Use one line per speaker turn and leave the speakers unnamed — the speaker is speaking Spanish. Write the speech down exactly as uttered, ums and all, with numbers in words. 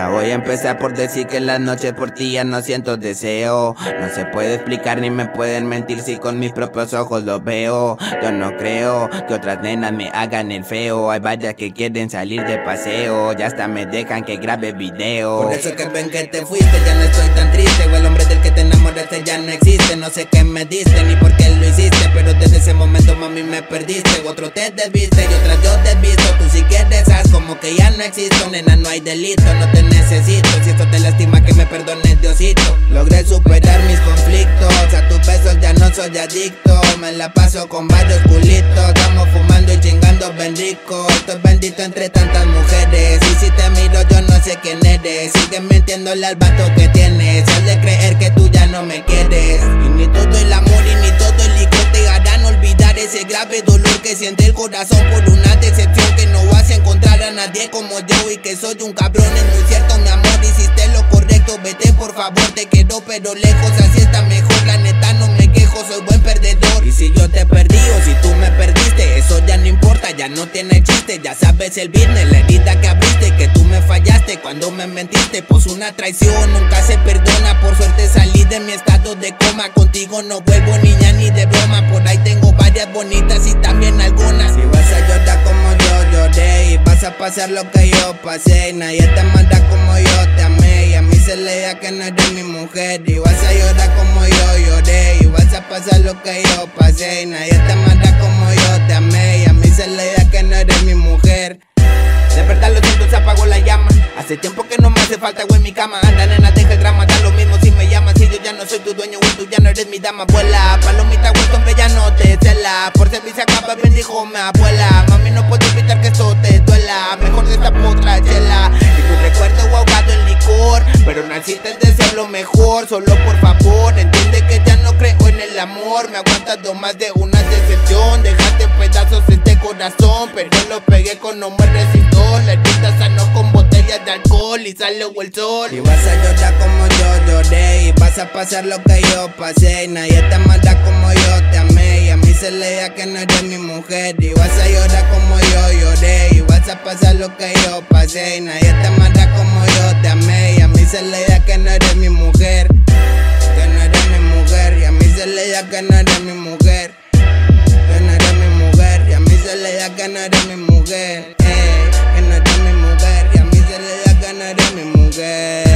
Nena, voy a empezar por decir que en las noches por ti ya no siento deseo. No se puede explicar ni me pueden mentir si con mis propios ojos lo veo. Yo no creo que otras nenas me hagan el feo. Hay varias que quieren salir de paseo, ya hasta me dejan que grabe video.
Por eso que ven que te fuiste, ya no estoy tan triste. O el hombre del que te enamoraste ya no existe. No sé qué me diste ni por qué lo hiciste, pero desde ese momento mami me perdiste. Otro te desviste y otras yo desvisto. Tú sí quieres haz como que ya no existo. Nena, no hay delito, no te necesito. Si esto te lastima que me perdones, Diosito. Logré superar mis conflictos, a tus besos ya no soy adicto. Me la paso con varios culitos, estamos fumando y chingando bien rico. Estoy bendito entre tantas mujeres, y si te miro yo no sé quién eres. Sigues mintiéndole al vato que tienes, has de creer que tú ya no me quieres. Y ni todo el amor y ni todo el licor te harán olvidar ese grave dolor que siente el corazón por una decepción que no vas a encontrar a nadie como yo. Y que soy un cabrón, es muy cierto mi amor, hiciste lo correcto, vete por favor, te quiero pero lejos, así está mejor, la neta no me quejo, soy buen perdedor. Y si yo te perdí o si tú me perdiste, eso ya no importa, ya no tiene chiste, ya sabes el business, la herida que abriste, que tú me fallaste cuando me mentiste, pues una traición nunca se perdona. Por suerte salí de mi estado de coma, contigo no vuelvo niña ni de broma, por ahí tengo varias bonitas y también algunas. Si vas a llorar como yo lloré y vas a pasar lo que yo pasé, nadie te manda como yo te amé, y a mí se le da que no eres mi mujer. Y vas a llorar como yo lloré y vas a pasar lo que yo pasé, nadie te manda como yo te amé, y a mí se le da que no eres mi mujer. De verdad lo siento, se apagó la llama. Hace tiempo que no me hace falta agua en mi cama. Anda nena, deja el drama, da lo mismo si me llamas. Si yo ya no soy tu dueño o tú ya no eres mi dama. Vuela, palomita Wilson, que ya no te cela. Por servir se acaba, bendijo mi abuela. Mami, no puedo evitar que esto te duela. Mejor de esta otra chela. Y tu recuerdo ahogado en licor, pero naciste de ser lo mejor. Solo por favor, entiende que ya no creo en el amor. Me ha aguantado más de una decepción. Dejaste en pedazos este corazón, pero lo pegué con no me resistió. La herida sanó con botellas de alcohol y salió el sol. Y vas a llorar como yo lloré y vas a pasar lo que yo pasé, y nadie te manda como yo te amé, y a mí se le da que no eres mi mujer. Y vas a llorar como yo lloré y vas a pasar lo que yo pasé, y nadie te manda como yo te amé, y a mí se le da que no eres mi mujer. Que no eres mi mujer, y a mí se le da que no eres mi mujer. Que no eres mi mujer, y a mí se le da que no eres mi mujer. Eh, que no eres mi mujer, y a mí se le da que no eres mi mujer.